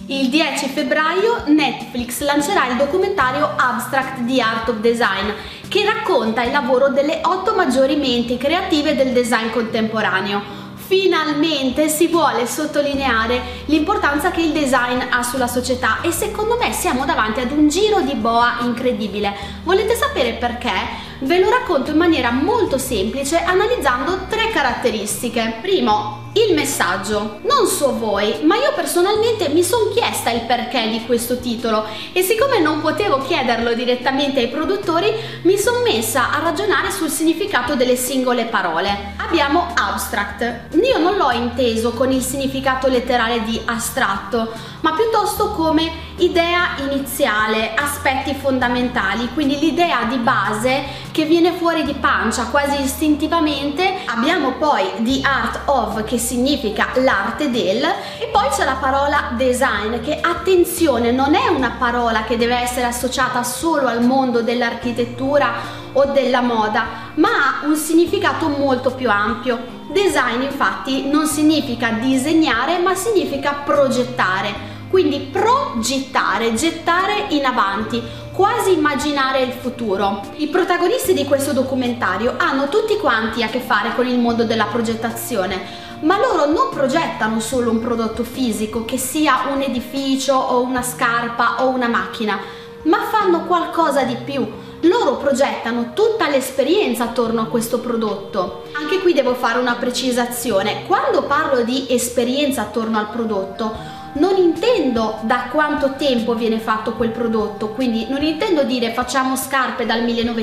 Il 10 febbraio Netflix lancerà il documentario Abstract: The Art of Design, che racconta il lavoro delle 8 maggiori menti creative del design contemporaneo. Finalmente si vuole sottolineare l'importanza che il design ha sulla società e secondo me siamo davanti ad un giro di boa incredibile. Volete sapere perché? Ve lo racconto in maniera molto semplice analizzando 3 caratteristiche. Primo, il messaggio. Non so voi, ma io personalmente mi sono chiesta il perché di questo titolo e siccome non potevo chiederlo direttamente ai produttori, mi sono messa a ragionare sul significato delle singole parole. Abbiamo abstract. Io non l'ho inteso con il significato letterale di astratto, ma piuttosto come idea iniziale, aspetti fondamentali, quindi l'idea di base che viene fuori di pancia quasi istintivamente. Abbiamo poi the art of, che significa l'arte del, e poi c'è la parola design, che attenzione non è una parola che deve essere associata solo al mondo dell'architettura o della moda, ma ha un significato molto più ampio. Design infatti non significa disegnare, ma significa progettare. Quindi progettare, gettare in avanti, quasi immaginare il futuro. I protagonisti di questo documentario hanno tutti quanti a che fare con il mondo della progettazione, ma loro non progettano solo un prodotto fisico, che sia un edificio o una scarpa o una macchina, ma fanno qualcosa di più. Loro progettano tutta l'esperienza attorno a questo prodotto. Anche qui devo fare una precisazione. Quando parlo di esperienza attorno al prodotto, non intendo da quanto tempo viene fatto quel prodotto, quindi non intendo dire facciamo scarpe dal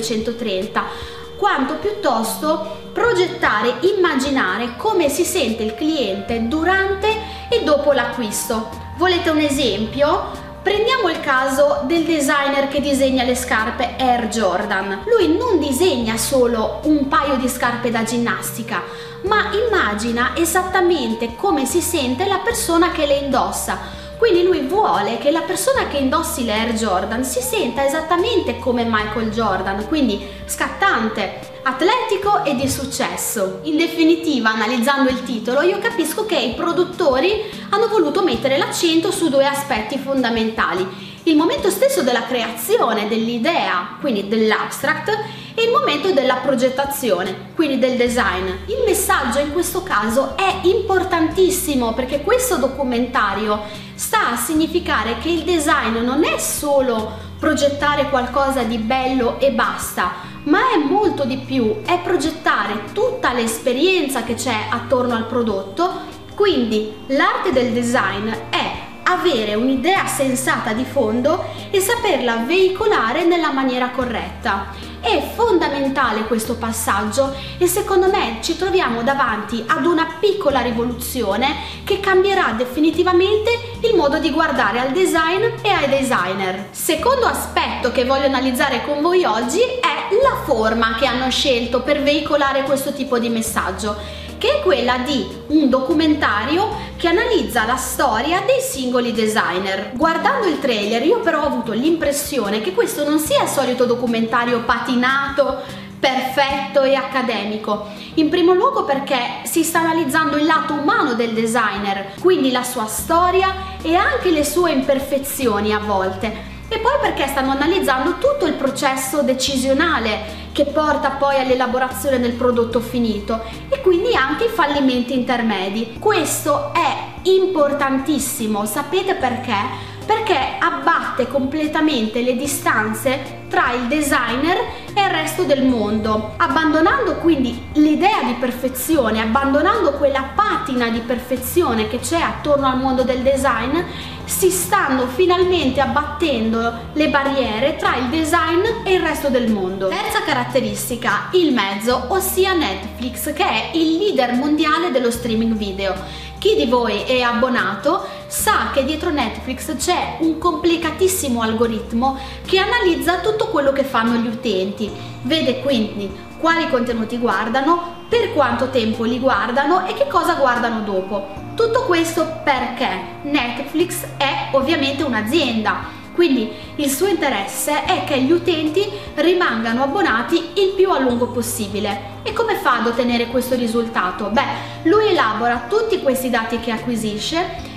1930, quanto piuttosto progettare, immaginare come si sente il cliente durante e dopo l'acquisto. Volete un esempio? Prendiamo il caso del designer che disegna le scarpe Air Jordan. Lui non disegna solo un paio di scarpe da ginnastica, ma immagina esattamente come si sente la persona che le indossa. Quindi lui vuole che la persona che indossi le Air Jordan si senta esattamente come Michael Jordan, quindi scattante, atletico e di successo. In definitiva, analizzando il titolo, io capisco che i produttori hanno voluto mettere l'accento su 2 aspetti fondamentali: il momento stesso della creazione dell'idea, quindi dell'abstract, e il momento della progettazione, quindi del design. Il messaggio in questo caso è importantissimo perché questo documentario sta a significare che il design non è solo progettare qualcosa di bello e basta, ma è molto di più, è progettare tutta l'esperienza che c'è attorno al prodotto. Quindi l'arte del design è avere un'idea sensata di fondo e saperla veicolare nella maniera corretta. È fondamentale questo passaggio e secondo me ci troviamo davanti ad una piccola rivoluzione che cambierà definitivamente il modo di guardare al design e ai designer. Secondo aspetto che voglio analizzare con voi oggi è la forma che hanno scelto per veicolare questo tipo di messaggio, che è quella di un documentario che analizza la storia dei singoli designer. Guardando il trailer io però ho avuto l'impressione che questo non sia il solito documentario patinato, perfetto e accademico. In primo luogo perché si sta analizzando il lato umano del designer, quindi la sua storia e anche le sue imperfezioni a volte. E poi perché stanno analizzando tutto il processo decisionale che porta poi all'elaborazione del prodotto finito e quindi anche i fallimenti intermedi. Questo è importantissimo, sapete perché? Perché abbatte completamente le distanze tra il designer e il resto del mondo, abbandonando quindi l'idea di perfezione, abbandonando quella patina di perfezione che c'è attorno al mondo del design. Si stanno finalmente abbattendo le barriere tra il design e il resto del mondo. Terza caratteristica, il mezzo, ossia Netflix, che è il leader mondiale dello streaming video. Chi di voi è abbonato sa che dietro Netflix c'è un complicatissimo algoritmo che analizza tutto quello che fanno gli utenti, vede quindi quali contenuti guardano, per quanto tempo li guardano e che cosa guardano dopo. Tutto questo perché Netflix è ovviamente un'azienda, quindi il suo interesse è che gli utenti rimangano abbonati il più a lungo possibile. E come fa ad ottenere questo risultato? Beh, lui elabora tutti questi dati che acquisisce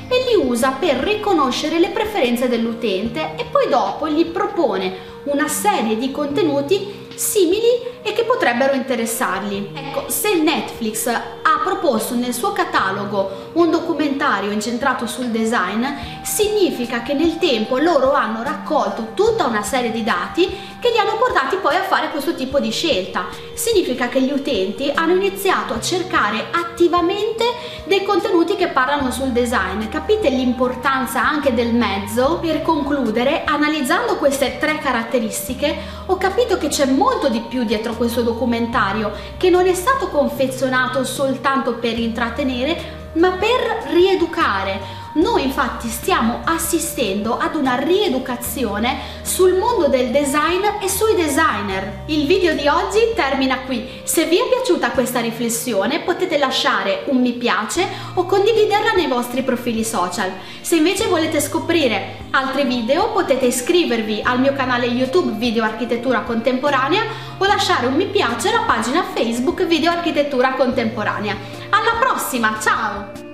e li usa per riconoscere le preferenze dell'utente e poi dopo gli propone una serie di contenuti simili e che potrebbero interessarli. Ecco, se Netflix ha proposto nel suo catalogo un documentario incentrato sul design, significa che nel tempo loro hanno raccolto tutta una serie di dati che li hanno portati poi a fare questo tipo di scelta. Significa che gli utenti hanno iniziato a cercare attivamente dei contenuti che parlano sul design. Capite l'importanza anche del mezzo? Per concludere, analizzando queste 3 caratteristiche, ho capito che c'è molto di più dietro questo documentario, che non è stato confezionato soltanto per intrattenere, ma per rieducare. Noi infatti stiamo assistendo ad una rieducazione sul mondo del design e sui designer. Il video di oggi termina qui. Se vi è piaciuta questa riflessione potete lasciare un mi piace o condividerla nei vostri profili social. Se invece volete scoprire altri video potete iscrivervi al mio canale YouTube Video Architettura Contemporanea o lasciare un mi piace alla pagina Facebook Video Architettura Contemporanea. Alla prossima, ciao!